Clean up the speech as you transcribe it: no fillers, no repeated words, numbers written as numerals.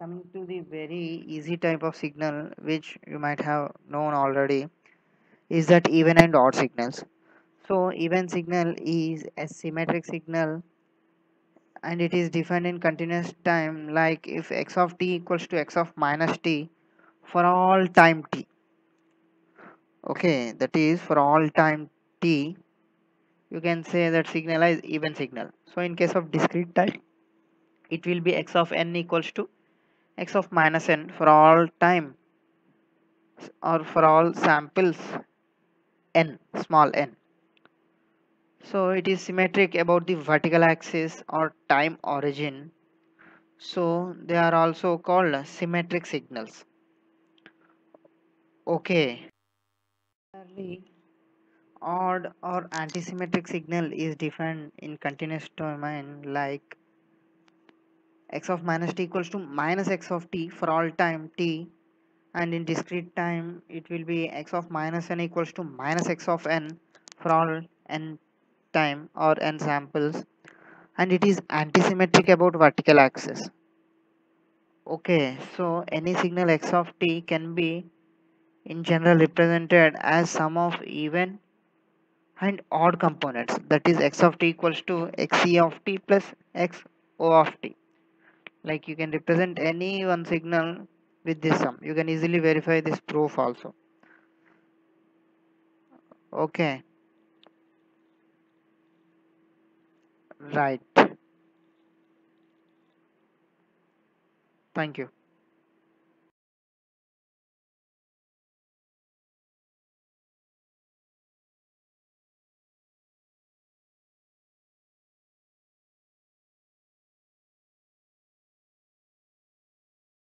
Coming to the very easy type of signal which you might have known already is that even and odd signals. So even signal is a symmetric signal and it is defined in continuous time, like if x of t equals to x of minus t for all time t. Okay, that is for all time t, you can say that signal is even signal. So in case of discrete time, it will be x of n equals to x of minus n for all time or for all samples n, small n. So it is symmetric about the vertical axis or time origin. So they are also called symmetric signals. Okay. Similarly, odd or antisymmetric signal is defined in continuous domain, like x of minus t equals to minus x of t for all time t, and in discrete time it will be x of minus n equals to minus x of n for all n time or n samples, and it is antisymmetric about vertical axis. Okay, so any signal x of t can be in general represented as sum of even and odd components, that is x of t equals to xe of t plus x o of t. Like you can represent any one signal with this sum. You can easily verify this proof also. Okay, right. Thank you.